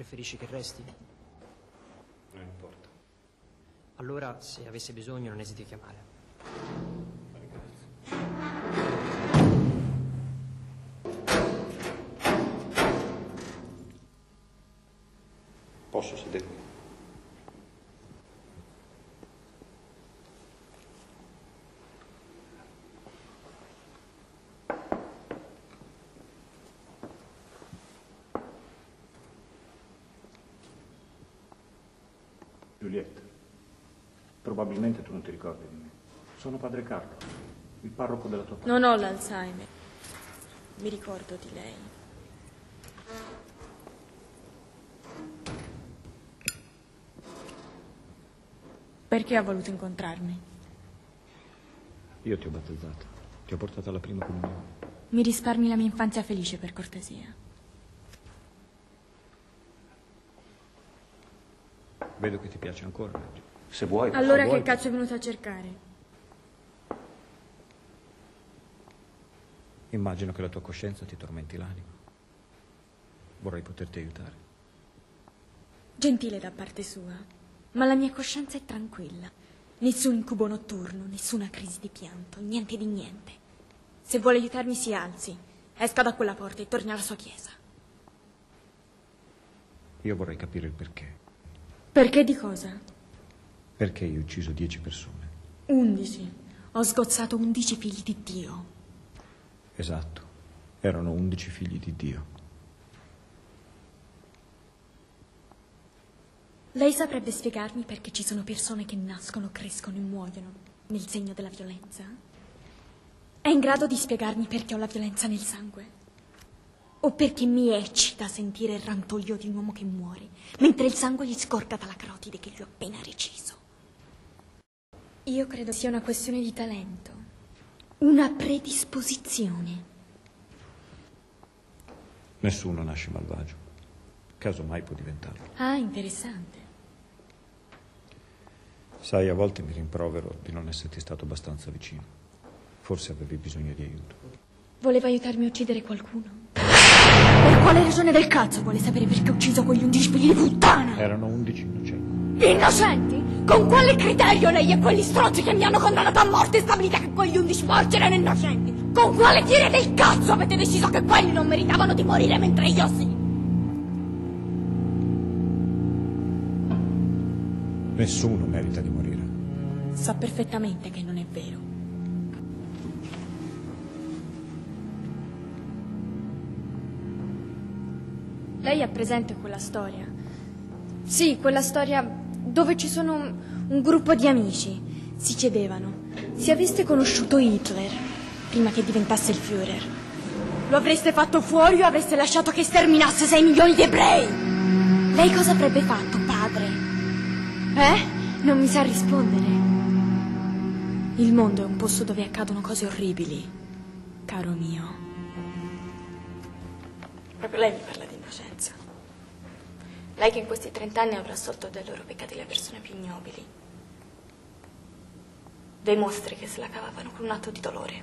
Preferisci che resti? Non importa. Allora, se avesse bisogno, non esiti a chiamare. Posso sedermi? Giulietta, probabilmente tu non ti ricordi di me. Sono padre Carlo, il parroco della tua parrocchia. Non ho l'Alzheimer. Mi ricordo di lei. Perché ha voluto incontrarmi? Io ti ho battezzato, ti ho portato alla prima comunione. Mi risparmi la mia infanzia felice, per cortesia. Vedo che ti piace ancora leggi. Se vuoi. Allora se vuoi, che cazzo è venuto a cercare? Immagino che la tua coscienza ti tormenti l'anima. Vorrei poterti aiutare. Gentile da parte sua, ma la mia coscienza è tranquilla. Nessun incubo notturno, nessuna crisi di pianto, niente di niente. Se vuole aiutarmi si alzi, esca da quella porta e torni alla sua chiesa. Io vorrei capire il perché. Perché di cosa? Perché hai ucciso 10 persone? 11. Ho sgozzato 11 figli di Dio. Esatto. Erano 11 figli di Dio. Lei saprebbe spiegarmi perché ci sono persone che nascono, crescono e muoiono nel segno della violenza? È in grado di spiegarmi perché ho la violenza nel sangue? O perché mi eccita sentire il rantoglio di un uomo che muore, mentre il sangue gli scorga dalla carotide che gli ho appena reciso? Io credo sia una questione di talento, una predisposizione. Nessuno nasce malvagio. Casomai può diventarlo. Ah, interessante. Sai, a volte mi rimprovero di non esserti stato abbastanza vicino. Forse avevi bisogno di aiuto. Voleva aiutarmi a uccidere qualcuno? Per quale ragione del cazzo vuole sapere perché ho ucciso quegli 11 figli di puttana? Erano 11 innocenti. Innocenti? Con quale criterio lei e quegli stronzi che mi hanno condannato a morte stabilite che quegli 11 porci erano innocenti? Con quale dire del cazzo avete deciso che quelli non meritavano di morire mentre io sì? Nessuno merita di morire. Sa perfettamente che non è vero. Lei ha presente quella storia? Sì, quella storia dove ci sono un gruppo di amici. Si chiedevano: se aveste conosciuto Hitler prima che diventasse il Führer, lo avreste fatto fuori o avreste lasciato che sterminasse 6 milioni di ebrei? Lei cosa avrebbe fatto, padre? Non mi sa rispondere. Il mondo è un posto dove accadono cose orribili, caro mio. Proprio lei mi parla di innocenza. Lei che in questi 30 anni avrà assolto dai loro peccati le persone più ignobili. Dei mostri che se la cavavano con un atto di dolore.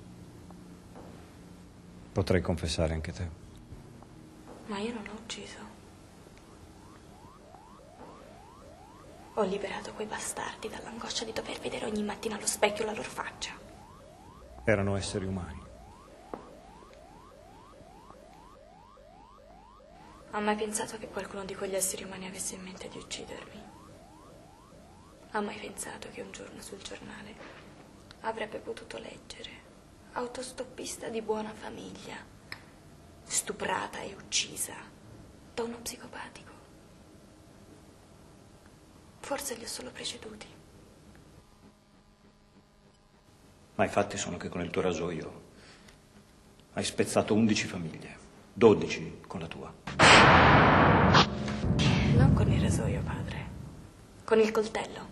Potrei confessare anche te. Ma io non ho ucciso. Ho liberato quei bastardi dall'angoscia di dover vedere ogni mattina allo specchio la loro faccia. Erano esseri umani. Ha mai pensato che qualcuno di quegli esseri umani avesse in mente di uccidermi? Ha mai pensato che un giorno sul giornale avrebbe potuto leggere: autostoppista di buona famiglia, stuprata e uccisa da uno psicopatico? Forse li ho solo preceduti. Ma i fatti sono che con il tuo rasoio hai spezzato 11 famiglie, 12 con la tua. Non con il rasoio, padre. Con il coltello.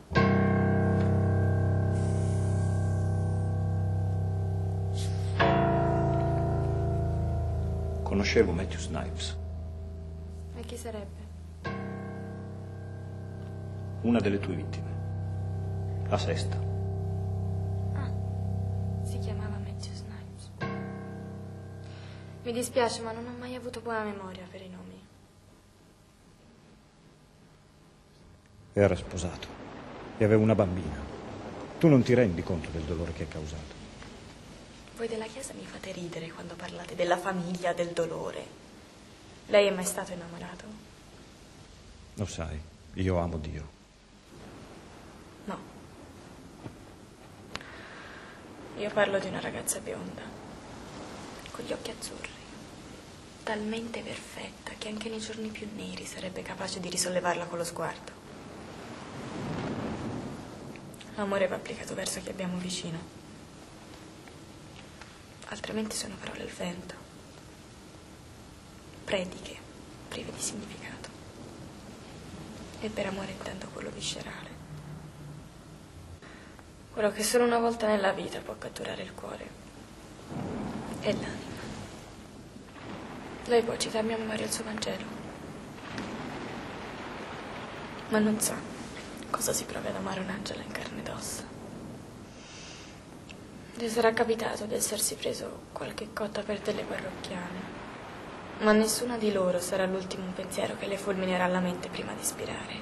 Conoscevo Matthew Snipes. E chi sarebbe? Una delle tue vittime. La sesta. Ah, si chiamava Matthew Snipes. Mi dispiace, ma non ho mai avuto buona memoria per i nomi. Era sposato e aveva una bambina. Tu non ti rendi conto del dolore che hai causato. Voi della Chiesa mi fate ridere quando parlate della famiglia, del dolore. Lei è mai stato innamorato? Lo sai, io amo Dio. No. Io parlo di una ragazza bionda, con gli occhi azzurri, talmente perfetta che anche nei giorni più neri sarebbe capace di risollevarla con lo sguardo. L'amore va applicato verso chi abbiamo vicino, altrimenti sono parole al vento, prediche prive di significato. E per amore intendo quello viscerale, quello che solo una volta nella vita può catturare il cuore e l'anima. Lei può citarmi a memoria il suo Vangelo, ma non sa cosa si prova ad amare un angelo in carne ed ossa. Le sarà capitato di essersi preso qualche cotta per delle parrocchiane, ma nessuna di loro sarà l'ultimo pensiero che le fulminerà la mente prima di spirare.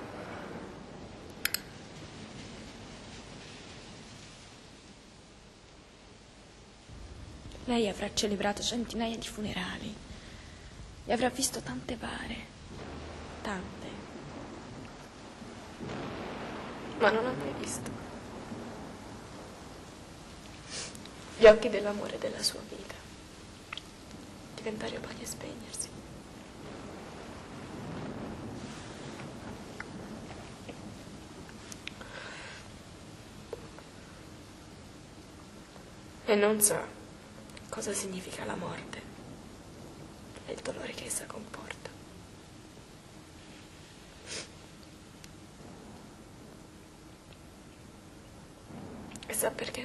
Lei avrà celebrato centinaia di funerali, e avrà visto tante pare, tante. Ma non ha mai visto gli occhi dell'amore della sua vita diventare opali e spegnersi. E non sa cosa significa la morte e il dolore che essa comporta. E sa perché?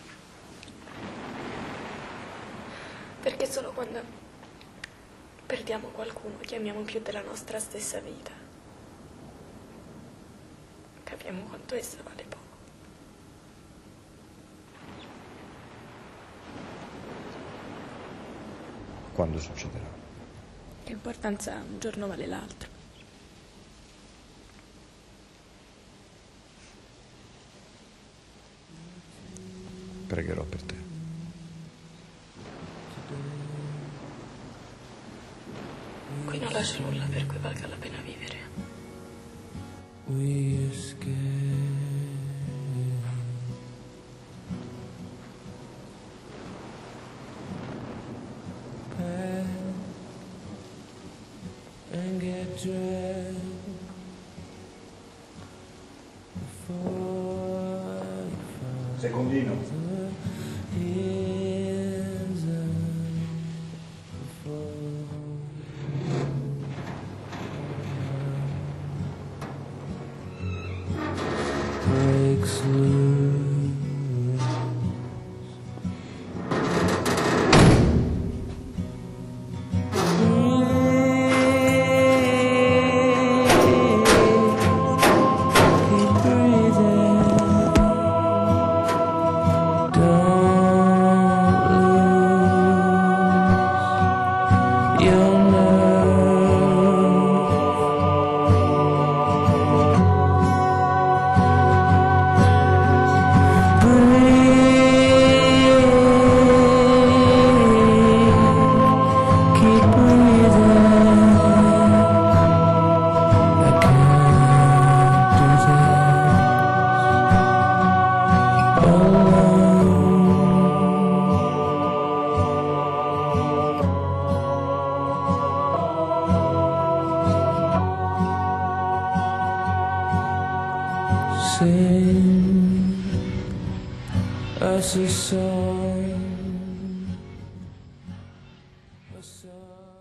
Perché solo quando perdiamo qualcuno che amiamo più della nostra stessa vita, capiamo quanto essa vale poco. Quando succederà? Che importanza ha un giorno vale l'altro? Pregherò per te. Qui non lascio nulla per cui valga la pena vivere. We escape. And get dragged before you fall. Secondino. Is breaks loose. Sing us a song.